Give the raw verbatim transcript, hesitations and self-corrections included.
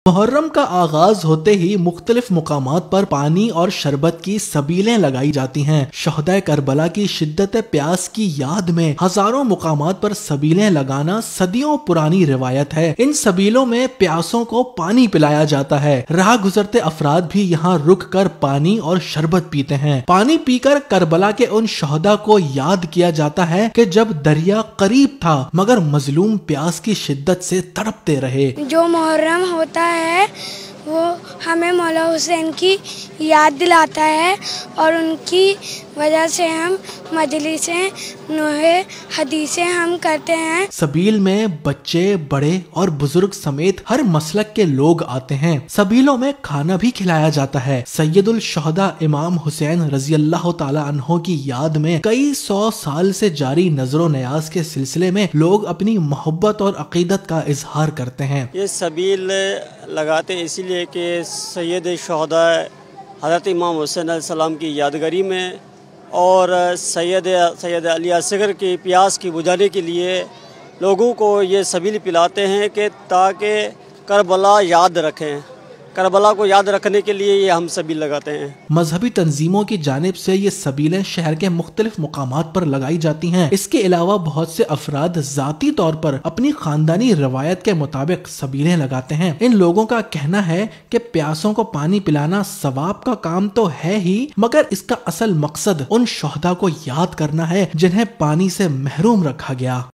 محرم کا آغاز ہوتے ہی مختلف مقامات پر پانی اور شربت کی سبیلیں لگائی جاتی ہیں۔ شہدائے کربلا کی شدت پیاس کی یاد میں ہزاروں مقامات پر سبیلیں لگانا صدیوں پرانی روایت ہے۔ ان سبیلوں میں پیاسوں کو پانی پلایا جاتا ہے۔ راہ گزرتے افراد بھی یہاں رک کر پانی اور شربت پیتے ہیں۔ پانی پی کر کربلا کے ان شہداء کو یاد کیا جاتا ہے کہ جب دریا قریب تھا مگر مظلوم پیاس کی شدت سے تڑپتے رہے۔ جو محرم ہوتا ہے وہ ہمیں مولا حسین کی یاد دلاتا ہے اور ان کی وجہ سے ہم مجلسیں نوحے حدیثیں ہم کرتے ہیں۔ سبیل میں بچے بڑے اور بزرگ سمیت ہر مسلک کے لوگ آتے ہیں۔ سبیلوں میں کھانا بھی کھلایا جاتا ہے۔ سید الشہداء امام حسین رضی اللہ تعالی عنہ کی یاد میں کئی سو سال سے جاری نظر و نیاز کے سلسلے میں لوگ اپنی محبت اور عقیدت کا اظہار کرتے ہیں۔ یہ سبیل لگاتے اسی لیے کہ سید شہداء حضرت امام حسین علیہ السلام کی یادگاری میں اور سید سید علی اصغر کی پیاس کی بجھانے کے لیے لوگوں کو یہ سبیل پلاتے ہیں کہ تاکہ کربلا یاد رکھیں۔ کربلا کو یاد رکھنے کے لیے یہ ہم سبیل لگاتے ہیں۔ مذہبی تنظیموں کی جانب سے یہ سبیلیں شہر کے مختلف مقامات پر لگائی جاتی ہیں۔ اس کے علاوہ بہت سے افراد ذاتی طور پر اپنی خاندانی روایت کے مطابق سبیلیں لگاتے ہیں۔ ان لوگوں کا کہنا ہے کہ پیاسوں کو پانی پلانا ثواب کا کام تو ہے ہی مگر اس کا اصل مقصد ان شہداء کو یاد کرنا ہے جنہیں پانی سے محروم رکھا گیا۔